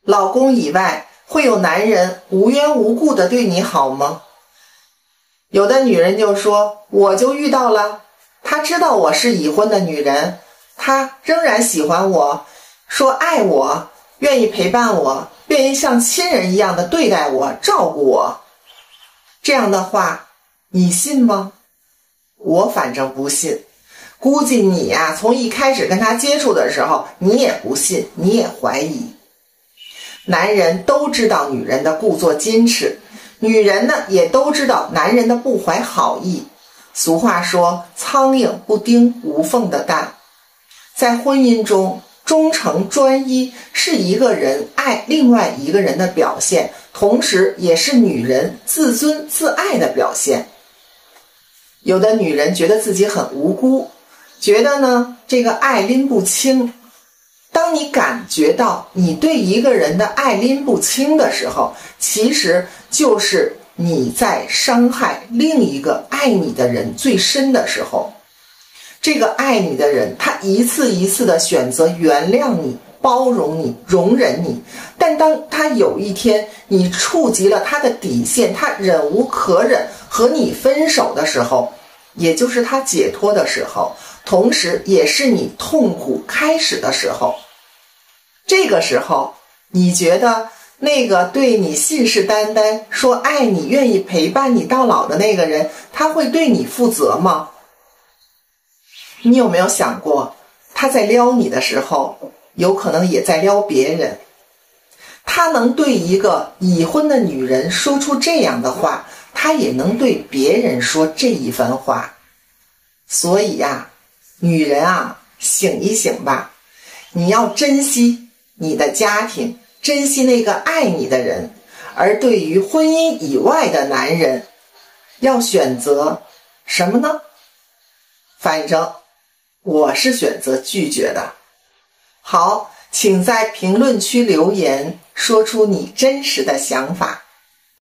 老公以外，会有男人无缘无故的对你好吗？有的女人就说，我就遇到了，他知道我是已婚的女人，他仍然喜欢我，说爱我，愿意陪伴我，愿意像亲人一样的对待我，照顾我。这样的话，你信吗？我反正不信。估计你呀，从一开始跟他接触的时候，你也不信，你也怀疑。男人都知道女人的故作矜持，女人呢也都知道男人的不怀好意。俗话说，苍蝇不叮无缝的蛋。在婚姻中，忠诚专一是一个人爱另外一个人的表现，同时也是女人自尊自爱的表现。有的女人觉得自己很无辜，觉得呢这个爱拎不清。当你感觉到你对一个人的爱拎不清的时候，其实就是你在伤害另一个爱你的人最深的时候。这个爱你的人，他一次一次的选择原谅你，包容你，容忍你，但当他有一天你触及了他的底线，他忍无可忍和你分手的时候，也就是他解脱的时候，同时也是你痛苦开始的时候。这个时候，你觉得那个对你信誓旦旦说爱你，愿意陪伴你到老的那个人，他会对你负责吗？你有没有想过，他在撩你的时候，有可能也在撩别人。他能对一个已婚的女人说出这样的话，他也能对别人说这一番话。所以呀，女人啊，醒一醒吧，你要珍惜你的家庭，珍惜那个爱你的人，而对于婚姻以外的男人，要选择什么呢？反正我是选择拒绝的。好，请在评论区留言，说出你真实的想法。